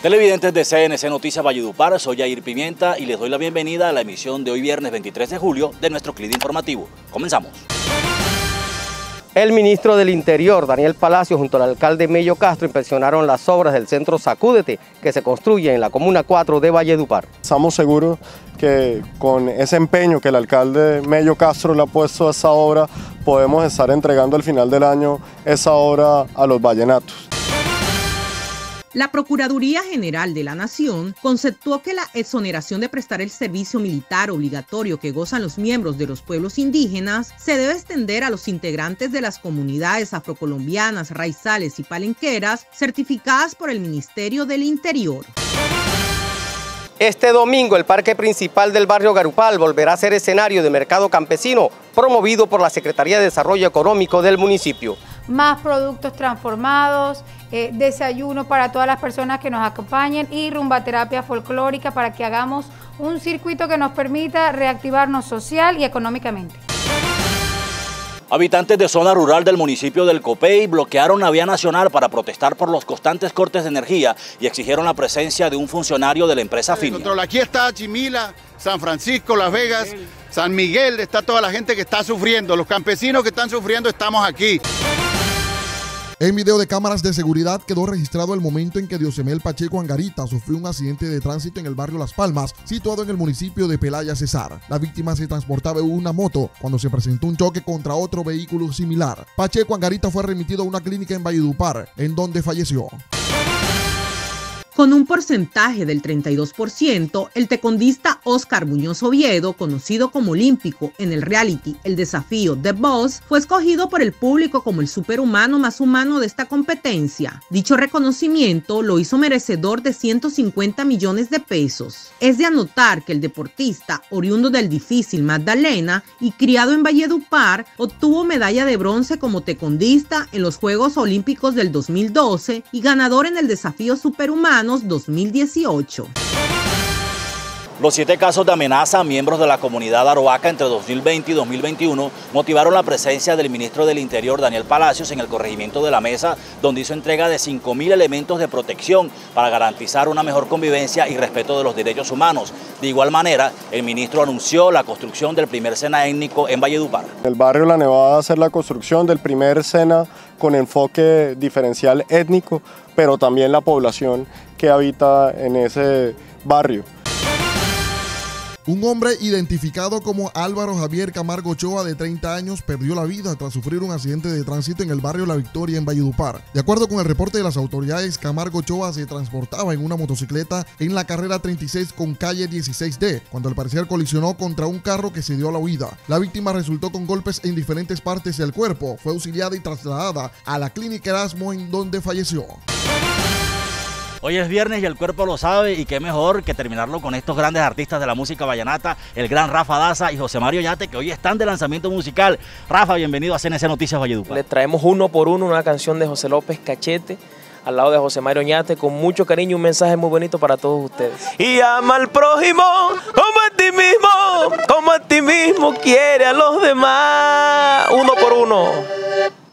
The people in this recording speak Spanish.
Televidentes de CNC Noticias Valledupar, soy Jair Pimienta y les doy la bienvenida a la emisión de hoy viernes 23 de julio de nuestro clip informativo. Comenzamos. El ministro del Interior, Daniel Palacio, junto al alcalde Mello Castro, inspeccionaron las obras del centro Sacúdete, que se construye en la Comuna 4 de Valledupar. Estamos seguros que con ese empeño que el alcalde Mello Castro le ha puesto a esa obra, podemos estar entregando al final del año esa obra a los vallenatos. La Procuraduría General de la Nación conceptuó que la exoneración de prestar el servicio militar obligatorio que gozan los miembros de los pueblos indígenas se debe extender a los integrantes de las comunidades afrocolombianas, raizales y palenqueras certificadas por el Ministerio del Interior. Este domingo el parque principal del barrio Garupal volverá a ser escenario de mercado campesino promovido por la Secretaría de Desarrollo Económico del municipio. Más productos transformados, desayuno para todas las personas que nos acompañen y rumbaterapia folclórica para que hagamos un circuito que nos permita reactivarnos social y económicamente. Habitantes de zona rural del municipio del Copey bloquearon la vía nacional para protestar por los constantes cortes de energía y exigieron la presencia de un funcionario de la empresa Finia. Aquí está Chimila, San Francisco, Las Vegas, San Miguel, está toda la gente que está sufriendo, los campesinos que están sufriendo, estamos aquí. En video de cámaras de seguridad quedó registrado el momento en que Diosemel Pacheco Angarita sufrió un accidente de tránsito en el barrio Las Palmas, situado en el municipio de Pelaya, Cesar. La víctima se transportaba en una moto cuando se presentó un choque contra otro vehículo similar. Pacheco Angarita fue remitido a una clínica en Valledupar, en donde falleció. Con un porcentaje del 32%, el tecondista Oscar Muñoz Oviedo, conocido como olímpico en el reality El Desafío The Boss, fue escogido por el público como el superhumano más humano de esta competencia. Dicho reconocimiento lo hizo merecedor de 150 millones de pesos. Es de anotar que el deportista, oriundo del difícil Magdalena y criado en Valledupar, obtuvo medalla de bronce como tecondista en los Juegos Olímpicos del 2012 y ganador en el Desafío Superhumano 2018. Los 7 casos de amenaza a miembros de la comunidad Aroaca entre 2020 y 2021 motivaron la presencia del ministro del Interior, Daniel Palacios, en el corregimiento de La Mesa, donde hizo entrega de 5.000 elementos de protección para garantizar una mejor convivencia y respeto de los derechos humanos. De igual manera, el ministro anunció la construcción del primer SENA étnico en Valledupar. El barrio La Nevada va a hacer la construcción del primer SENA con enfoque diferencial étnico, pero también la población que habita en ese barrio. Un hombre identificado como Álvaro Javier Camargo Ochoa, de 30 años, perdió la vida tras sufrir un accidente de tránsito en el barrio La Victoria, en Valledupar. De acuerdo con el reporte de las autoridades, Camargo Ochoa se transportaba en una motocicleta en la carrera 36 con calle 16D, cuando al parecer colisionó contra un carro que se dio a la huida. La víctima resultó con golpes en diferentes partes del cuerpo, fue auxiliada y trasladada a la clínica Erasmo, en donde falleció. Hoy es viernes y el cuerpo lo sabe, y qué mejor que terminarlo con estos grandes artistas de la música vallenata, el gran Rafa Daza y José Mario Oñate, que hoy están de lanzamiento musical. Rafa, bienvenido a CNC Noticias Valledupar. Le traemos uno por uno una canción de José López Cachete, al lado de José Mario Oñate, con mucho cariño y un mensaje muy bonito para todos ustedes. Y ama al prójimo como a ti mismo quiere a los demás. Uno por uno.